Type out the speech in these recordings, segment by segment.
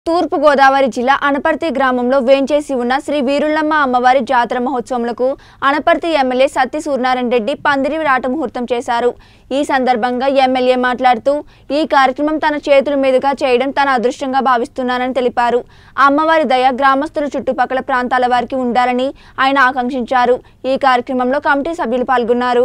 తూర్పు గోదావరి జిల్లా అనపర్తి గ్రామంలో వేంచేసి ఉన్న శ్రీ వీరులమ్మ అమ్మవారి జాతర మహోత్సవంలకు అనపర్తి ఎమ్మెల్యే సత్తి సూర్యనారాయణ రెడ్డి పందిరి రాట ముహూర్తం చేశారు। ఈ సందర్భంగా ఎమ్మెల్యే మాట్లాడుతూ ఈ కార్యక్రమం తన చేతుల మీదుగా చేయడం తన అదృష్టంగా భావిస్తున్నానని తెలిపారు। అమ్మవారి దయ గ్రామస్తుల చుట్టుపక్కల ప్రాంతాల వారికి ఉండాలని ఆయన ఆకాంక్షించారు। ఈ కార్యక్రమంలో కమిటీ సభ్యులు పాల్గొన్నారు।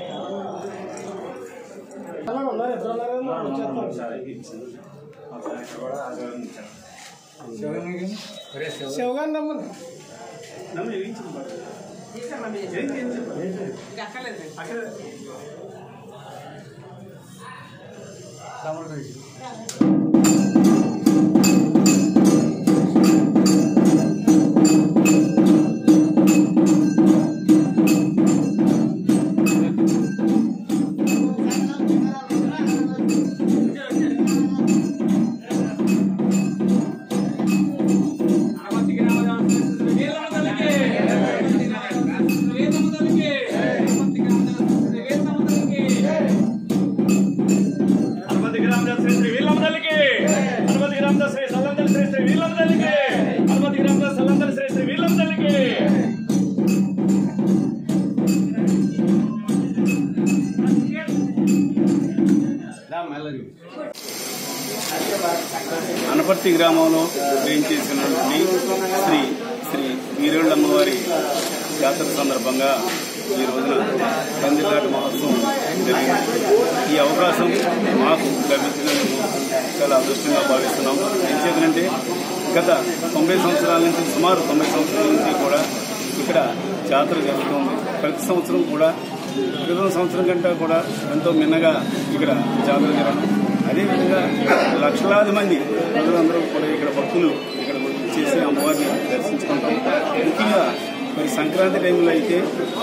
అనపర్తి గ్రామంలో వేయించేసినటువంటి శ్రీ శ్రీ వీరులమ్మవారి జాతర సందర్భంగా ఈ రోజున పందిరాట మహోత్సవం జరిగింది। ఈ అవకాశం మాకు లభించినందుకు చాలా అదృష్టంగా భావిస్తున్నాం। ఏం చేద్దంటే గత 90 సంవత్సరాల నుంచి సుమారు 90 సంవత్సరాల నుంచి కూడా ఇక్కడ జాతర జరుగుతుంది। ప్రతి సంవత్సరం కూడా క్రితం సంవత్సరం కంటే కూడా ఎంతో మిన్నగా ఇక్కడ జాతర జరగడం, అదేవిధంగా లక్షలాది మంది ప్రజలందరూ కూడా ఇక్కడ భక్తులు ఇక్కడ చేసి అమ్మవారిని దర్శించుకుంటాం। ముఖ్యంగా మరి సంక్రాంతి టైంలో అయితే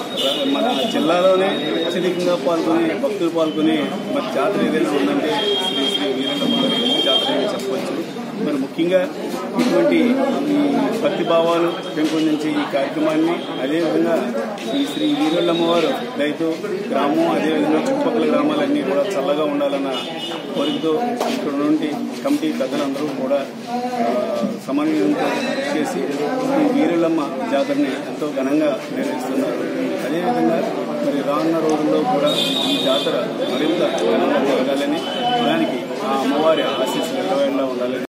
మన జిల్లాలోనే అత్యధికంగా భక్తులు పాల్గొని మరి జాతర ఏదైనా ఉందంటే శ్రీ శ్రీ వీరులమ్మవారి జాతర అని చెప్పవచ్చు। మరి ముఖ్యంగా ఇటువంటి ఈ భక్తి భావాలు పెంపొందించే ఈ కార్యక్రమాన్ని అదేవిధంగా ఈ శ్రీ వీరులమ్మవారు దయతో గ్రామం అదేవిధంగా చుట్టుపక్కల గ్రామాలన్నీ కూడా చల్లగా ఉండాలన్న కోరికతో ఇక్కడ నుండి కమిటీ పెద్దలందరూ కూడా సమన్వయంతో చేసి ఈ వీరులమ్మ జాతరని ఎంతో ఘనంగా నిర్వహిస్తున్నారు। అదేవిధంగా మరి రానున్న రోజుల్లో కూడా ఈ జాతర మరింత ఘనంగా జరగాలని, దానికి ఆ అమ్మవారి ఆశీస్సులు ఎల్లవేళలా ఉండాలని